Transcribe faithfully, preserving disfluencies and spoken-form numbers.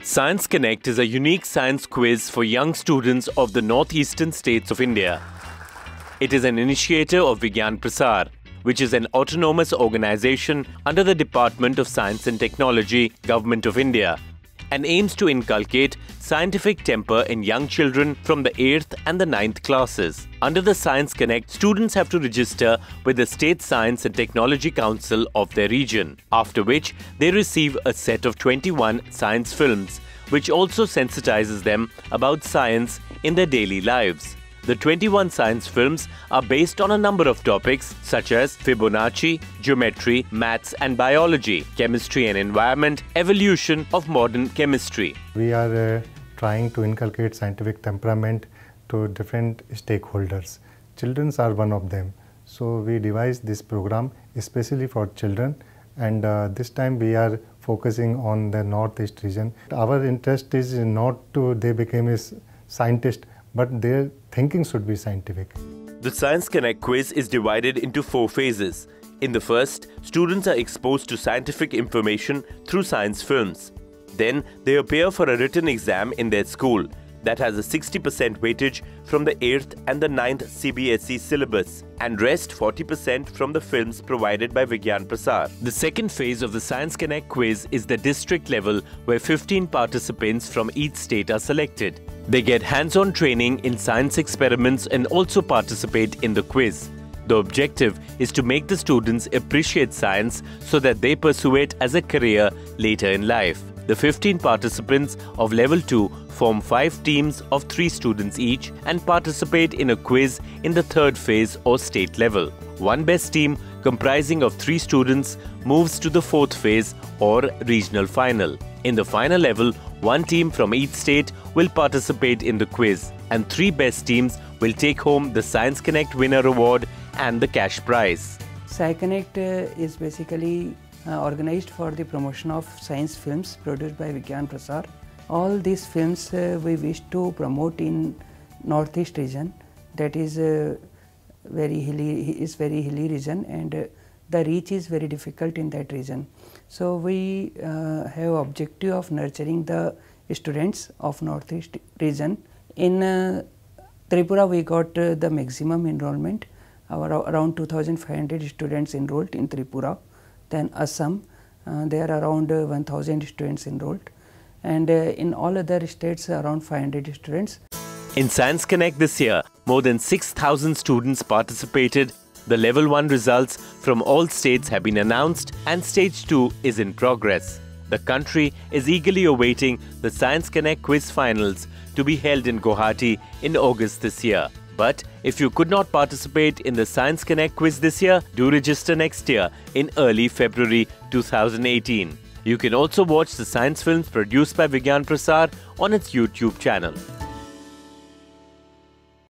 Sci-Connect is a unique science quiz for young students of the northeastern states of India. It is an initiative of Vigyan Prasar, which is an autonomous organization under the Department of Science and Technology, Government of India, and aims to inculcate scientific temper in young children from the eighth and the ninth classes. Under the Sci-Connect, students have to register with the State Science and Technology Council of their region, after which they receive a set of twenty-one science films, which also sensitizes them about science in their daily lives. The twenty-one science films are based on a number of topics such as Fibonacci, geometry, maths and biology, chemistry and environment, evolution of modern chemistry. We are uh, trying to inculcate scientific temperament to different stakeholders. Children are one of them. So we devised this program especially for children, and uh, this time we are focusing on the northeast region. Our interest is not to they become a scientist, but their thinking should be scientific. The Sci-Connect quiz is divided into four phases. In the first, students are exposed to scientific information through science films. Then, they appear for a written exam in their school that has a sixty percent weightage from the eighth and the ninth C B S E syllabus, and rest forty percent from the films provided by Vigyan Prasar. The second phase of the Sci-Connect quiz is the district level, where fifteen participants from each state are selected. They get hands-on training in science experiments and also participate in the quiz. The objective is to make the students appreciate science so that they pursue it as a career later in life. The fifteen participants of Level two form five teams of three students each and participate in a quiz in the third phase or state level. One best team comprising of three students moves to the fourth phase or regional final. In the final level, one team from each state will participate in the quiz, and three best teams will take home the Sci-Connect winner award and the cash prize. Sci-Connect uh, is basically uh, organized for the promotion of science films produced by Vigyan Prasar. All these films uh, we wish to promote in northeast region, that is uh, very hilly, is very hilly region, and uh, the reach is very difficult in that region. So we uh, have objective of nurturing the students of northeast region. In uh, Tripura we got uh, the maximum enrollment, our, around two thousand five hundred students enrolled in Tripura. Then Assam, uh, there are around uh, one thousand students enrolled, and uh, in all other states around five hundred students. In Sci-Connect this year, more than six thousand students participated. The Level one results from all states have been announced and Stage two is in progress. The country is eagerly awaiting the Sci-Connect quiz finals to be held in Guwahati in August this year. But if you could not participate in the Sci-Connect quiz this year, do register next year in early February two thousand eighteen. You can also watch the science films produced by Vigyan Prasar on its YouTube channel.